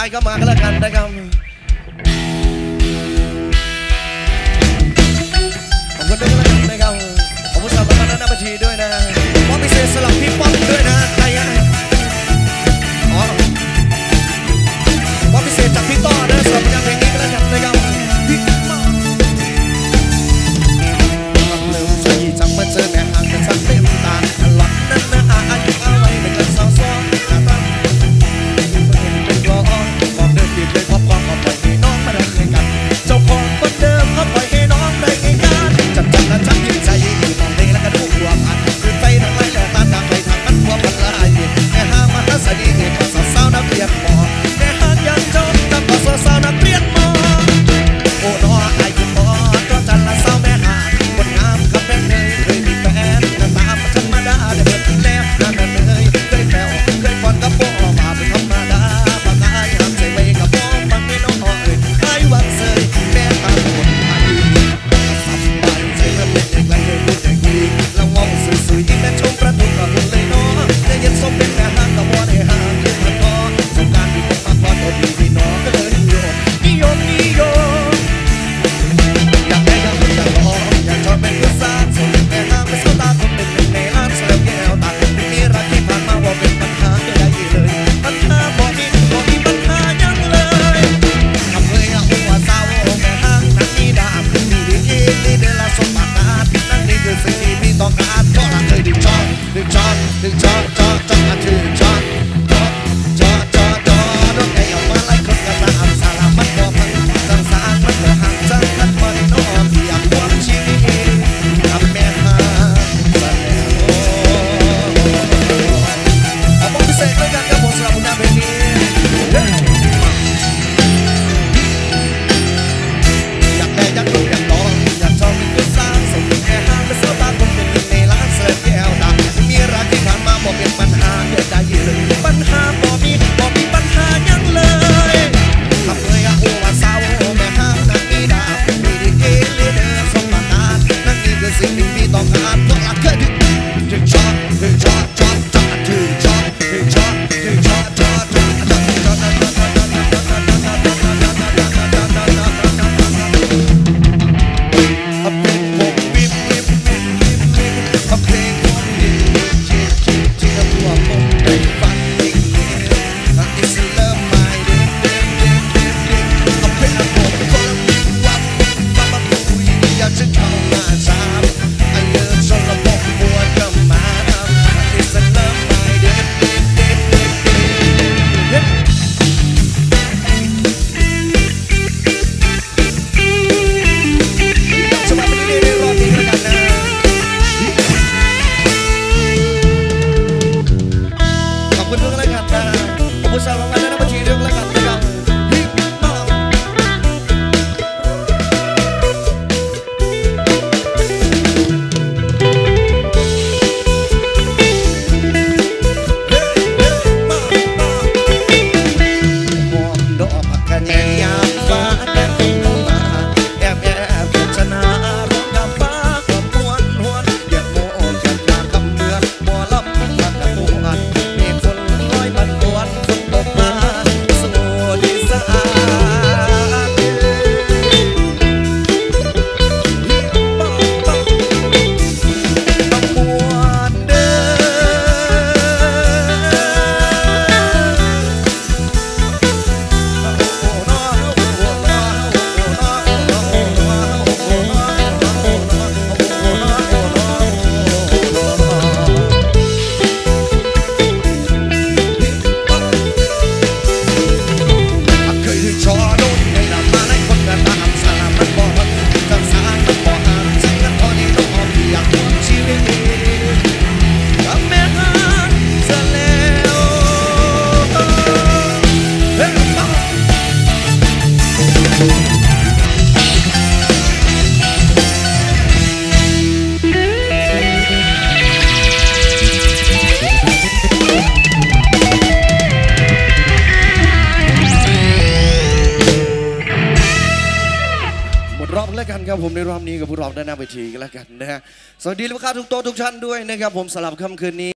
ายก็มากันแล้วกันนะครับขอบคุณด้วยกันแล้วกันนะครับขอบคุณสำหรับหน้าบัญชีด้วยนะมอบพิเศษสำหรับพี่ป๊อปด้วยนะใครอะอ๋อมอบพิเศษจากพี่ต้อนะสำหรับงานเพลงนี้กันแล้วกันนะครับพี่ป๊อปเริ่มใจจังมาเจอแม่ห่างกันสักเต็มตาหลับนั้นนะอายุเอาไว้ในกันสาวซ้อนนะครับเป็นตัวอ่อนบอกเดินดีเลยพบความเอาไปให้น้องมาได้ไงกันเจ้าของคนเดิมเอาไปให้น้องได้ไงกันจับแล้วจับยิ่งใจยิ่งมองดีแล้วก็ดูหัวพันคือไฟทางไรแล้วตาทางไรทางมันหัวพันลายแม่ห้างมาทัศนีเด็กสาวนักเรียนมอแม่ห้างยังจนกับสาวนักเรียนมอโอ้น้อไอ้คุณมอก็จันละสาวแม่ห้างคนงามคำแม่เลยเคยมีแฟนหน้าตาธรรมดาเด็กแนบนั่นเลยเคยแผ่วเคยฟันกับโป้มาเป็นธรรมดาบางไอ้ห้ามใจไว้กับโป้บางไม่น้องเอ้ยไอ้วันเสยแม่ตาคนไทยสบายใจเริ่มเล่นเด็กไรเลยพูดแต่คุยแล้วมองสวยๆยิ้มแม่ชมประตูกับคนเลยน้อได้ยินสมเป็นแม่ห้างกับว่าได้ห้างยืนกันน้อสงการที่ผมมาพอตัวดีพี่น้องก็เลยนิยมอยากได้กับคนอยากลองอยากชอบเป็นเพื่อนสาวส่งแม่ห้างเป็นสาวตาคนเป็นในอ่านเสียงแก้วตาเป็นมีรักที่ผ่านมาว่าเป็นปัญหาไม่ได้เลยปัญหาบ่มีปัญหายังเลยทำเลยเอาหัวสาวแม่ห้างนั่งนี่ดาบนี่ดีนี่เดินละสมบัตินั่นนี่คือสิ่งที่พี่ต้องการเพราะรักเคยดึงจอถึงจอถึงจอรถไก่ออกมาไล่คนกระตาอับสารามันบ่พังสังสารมันบ่ห่างจังมันมันน้องที่อยากความชีวิตกับแม่ห้างซะแล้วเอาบอกพิเศษด้วยกันกับผมสำหรับงานเพลงนี้อยากได้อยากรู้อยากลองอยากชอบเป็นเพื่อนสาวส่งแม่ห้างเป็นสาวตาคนเป็นในร้านเสิร์ฟแก้วตามีรักที่ผ่านมาบ่เป็นปัญหาเกิดได้ยินเลยปัญหาบ่มีปัญหายังเลยทำเลยหัวสาวแม่ห้างนั่งนี่ดามีดีเกลีเดอร์สมบัตินั่นนี่คือสิ่งที่พี่ต้องการเพราะรักเคยถึงจอถึงจอครับผมในรอบนี้กับผู้ร้องด้านหน้าเวทีกันแล้วกันนะฮะสวัสดีลูกค้าทุกโต๊ะทุกชั้นด้วยนะครับผมสำหรับค่ำคืนนี้